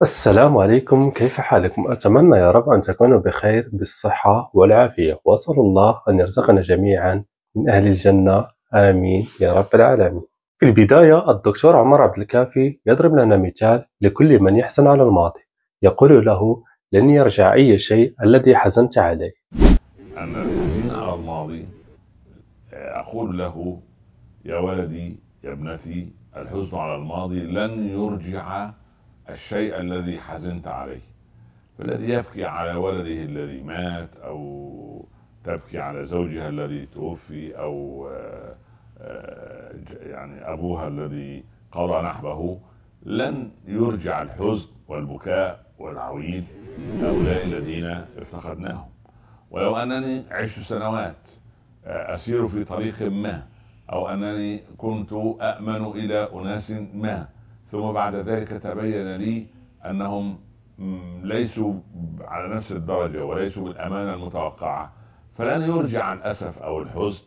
السلام عليكم، كيف حالكم؟ أتمنى يا رب أن تكونوا بخير بالصحة والعافية، وأسأل الله أن يرزقنا جميعا من أهل الجنة، آمين يا رب العالمين. في البداية الدكتور عمر عبد الكافي يضرب لنا مثال لكل من يحزن على الماضي، يقول له: لن يرجع أي شيء الذي حزنت عليه. أن الحزين على الماضي أقول له: يا ولدي يا ابنتي، الحزن على الماضي لن يرجع الشيء الذي حزنت عليه. فالذي يبكي على ولده الذي مات، أو تبكي على زوجها الذي توفي، أو يعني أبوها الذي قضى نحبه، لن يرجع الحزن والبكاء والعويل هؤلاء الذين افتقدناهم. ولو أنني عشت سنوات أسير في طريق ما، أو أنني كنت أأمن إلى أناس ما، ثم بعد ذلك تبين لي أنهم ليسوا على نفس الدرجة وليسوا بالأمانة المتوقعة، فلن يرجع الأسف أو الحزن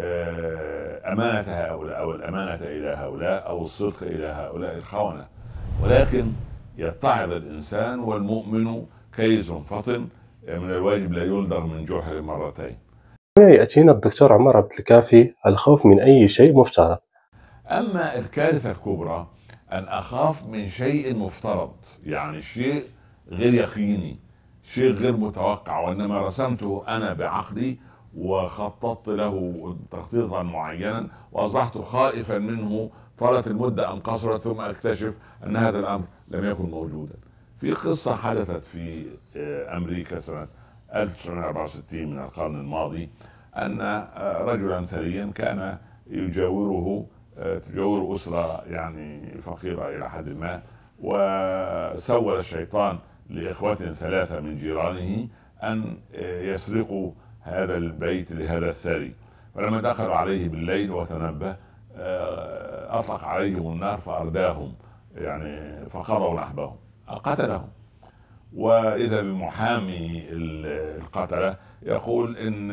أمانة هؤلاء أو الأمانة إلى هؤلاء أو الصدق إلى هؤلاء الخونة، ولكن يتعظ الإنسان والمؤمن كيس فطن، من الواجب لا يلدغ من جحر مرتين. هنا يأتينا الدكتور عمر عبد الكافي: الخوف من أي شيء مفترض. أما الكارثة الكبرى أن أخاف من شيء مفترض، يعني شيء غير يقيني، شيء غير متوقع، وإنما رسمته أنا بعقلي وخططت له تخطيطا معينا وأصبحت خائفا منه، طالت المدة أم قصرت، ثم أكتشف أن هذا الأمر لم يكن موجودا. في قصة حدثت في أمريكا سنة 1964 من القرن الماضي، أن رجلا ثريا كان تجاوره أسرة يعني فقيرة إلى حد ما، وسول الشيطان لإخوة ثلاثة من جيرانه أن يسرقوا هذا البيت لهذا الثري. فلما دخلوا عليه بالليل وتنبه، أطلق عليهم النار فأرداهم، يعني فقضوا نحبهم، قتلهم. وإذا بمحامي القتلة يقول إن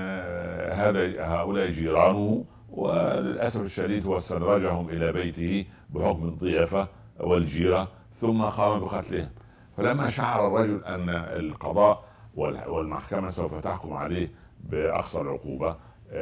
هؤلاء جيرانه، وللأسف الشديد هو استدرجهم إلى بيته بحكم الضيافة والجيرة ثم قام بقتلهم. فلما شعر الرجل أن القضاء والمحكمة سوف تحكم عليه بأقصى العقوبة،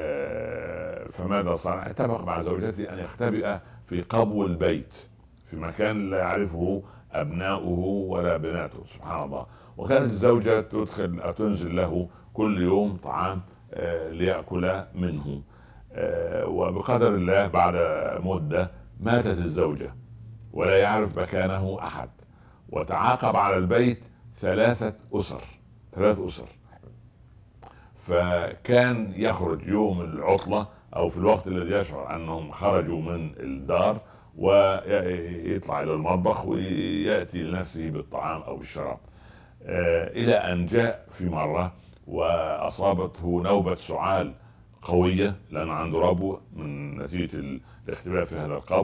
فماذا صنع؟ اتفق مع زوجته أن يختبئ في قبو البيت في مكان لا يعرفه أبناؤه ولا بناته، سبحان الله. وكانت الزوجة تنزل له كل يوم طعام ليأكل منه. وبقدر الله بعد مدة ماتت الزوجة ولا يعرف مكانه أحد، وتعاقب على البيت ثلاث أسر. فكان يخرج يوم العطلة أو في الوقت الذي يشعر أنهم خرجوا من الدار ويطلع إلى المطبخ ويأتي لنفسه بالطعام أو الشراب، إلى أن جاء في مرة وأصابته نوبة سعال قوية، لأن عنده ربو من نتيجة الاختباء في هذا القبو.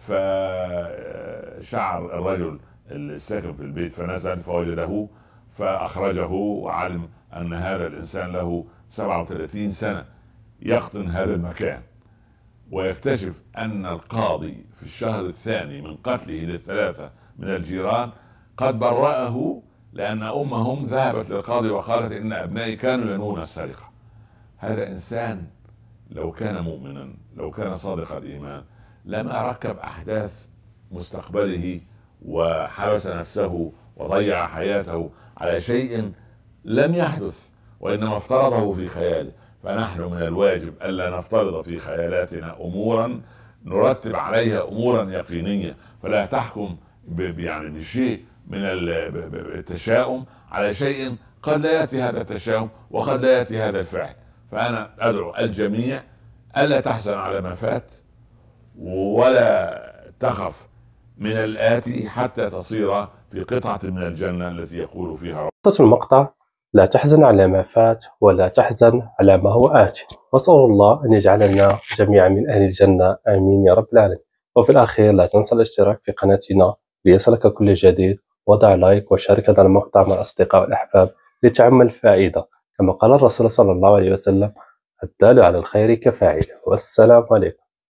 فشعر الرجل الساكن في البيت فنزل فوجده فأخرجه، وعلم أن هذا الإنسان له 37 سنة يقطن هذا المكان، ويكتشف أن القاضي في الشهر الثاني من قتله للثلاثة من الجيران قد برأه، لأن أمهم ذهبت للقاضي وقالت إن أبنائي كانوا ينوون السرقة. هذا إنسان لو كان مؤمنا، لو كان صادق الإيمان، لما ركب أحداث مستقبله وحبس نفسه وضيع حياته على شيء لم يحدث، وإنما افترضه في خياله. فنحن من الواجب ألا نفترض في خيالاتنا أمورا نرتب عليها أمورا يقينية، فلا تحكم يعني بشيء من التشاؤم على شيء قد لا يأتي هذا التشاؤم وقد لا يأتي هذا الفعل. فأنا أدعو الجميع ألا تحزن على ما فات ولا تخف من الآتي حتى تصير في قطعة من الجنة التي يقول فيها قصة المقطع: لا تحزن على ما فات ولا تحزن على ما هو آتي. وأسأل الله أن يجعلنا جميعا من أهل الجنة، آمين يا رب العالمين. وفي الأخير لا تنسى الاشتراك في قناتنا ليصلك كل جديد، وضع لايك وشارك هذا المقطع مع الأصدقاء والأحباب لتعم الفائدة، كما قال الرسول صلى الله عليه وسلم: الدال على الخير كفاعله. والسلام عليكم.